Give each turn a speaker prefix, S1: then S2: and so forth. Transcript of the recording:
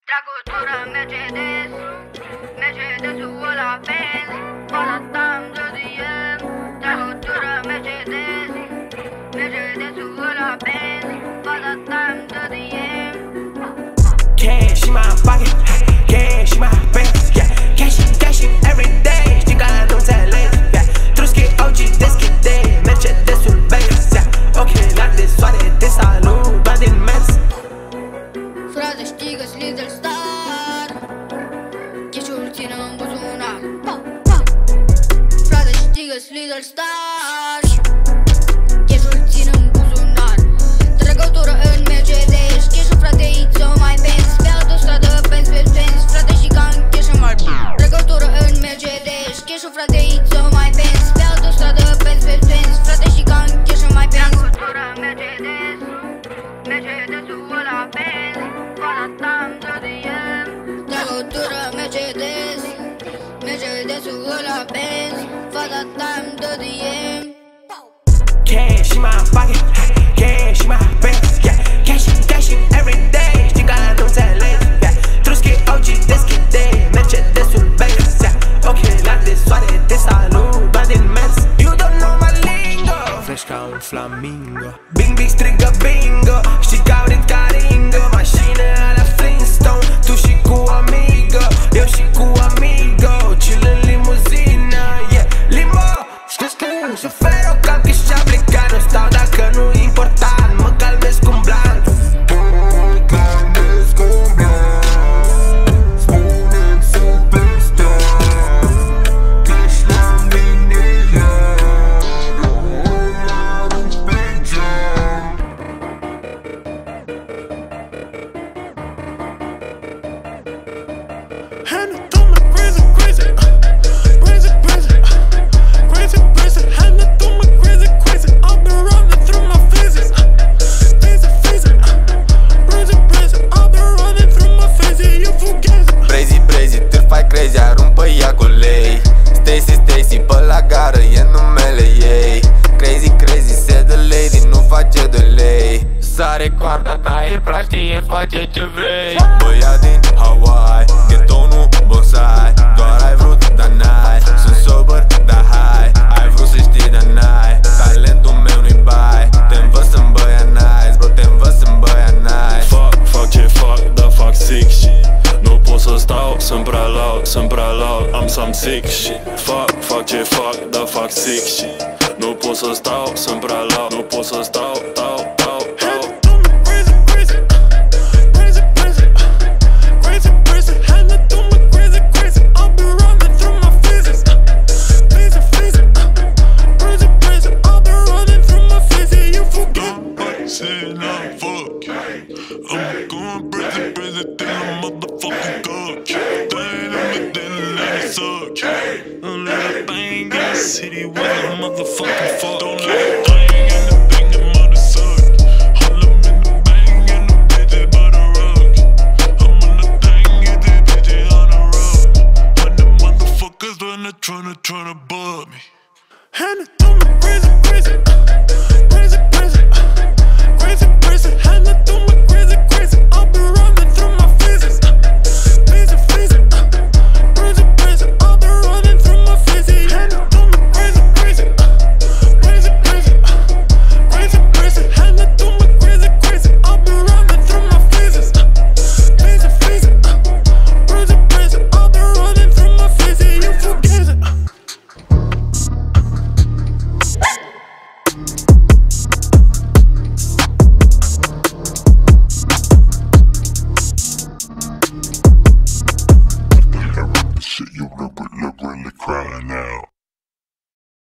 S1: Tragotura Mercedes, Mercedesul ăla Benz, Basa îmbrădiem. Tragotura Mercedes, Mercedesul ăla Benz, Basa îmbrădiem.
S2: Cash in my pocket, cash in my pants, yeah. Cash every day, știi că nu înțeleg, yeah. Trusky OG deschide, Mercedesul Benz, yeah. Ochelari de soare, te salut, doar din mers.
S1: Frate, știi că-s Little Star, cash-ul țin în buzunar. Frate, știi că-s Little Star, cash-ul țin în buzunar. Trăgătură în Mercedes, cash-ul frate, it's on my Benz. Pe autostradă, Benz, frate, și ca în cash-ul mari. Trăgătură în Mercedes, cash-ul frate, it's on my Benz. Pe autostradă, Benz, frate, și ca în cash-ul mai Benz. Trăgătură Mercedes, Mercedesul ăla Benz, Basa îmbrădiem. Trăgătură Mercedes, Mercedesul ăla Benz, Basa îmbrădiem.
S2: Cash in my pocket, cash in my pants, yeah. Cash every day, știi că nu înțeleg, yeah. Trusky OG deschide, Mercedesul Benz, yeah. Ochelari de soare, te salut, doar din mers. You don't know my lingo, fresh ca un flamingo. Bing strigă bingo, știi că au rit ca Ringo. Mașină ala Flintstone, tu și cu amigo, eu și cu amigo. Chill în limuzină, yeah, limo. Știți că eu șoferul cam că și-a plecat. Nu stau dacă nu important, mă calmez cu un blanc.
S3: Spune-mi superstar, că-și la mine pe geam.
S4: Hand it to me crazy, crazy, hand it to me crazy, I've been running through my phases, I've been running through my phases, you fugazi.
S3: Crazy, te faci crazy, arunc pe ea cu lei. Stacy, pe la gară e numele ei. Crazy, se dă lady, nu face de lei. Sare coarda ta, e practic, face ce vrei. Băiat din Hawaii, ghetonul bonsai. Doar ai vrut, dar n-ai. Sunt sober, dar high. Ai vrut să știi, dar n-ai. Talentul meu nu-i bai. Te învăț să-mi băia nice, bro, te învăț să-mi băia nice.
S4: Fac ce fac, dar fac sick shit. Nu pot să stau, sunt prea loud, am some sick shit. Fac ce fac, dar fac sick shit. Nu pot să stau, sunt prea loud, nu pot să stau, tau. Hand it to me crazy, I've been running through my phases, I've been running through my phases, you forget. Saying I'm fuck, I'm going crazy, till I'm motherfucking cook. They ain't in me, then let it suck. A little thing in the city with a motherfucking fuck. Don't let it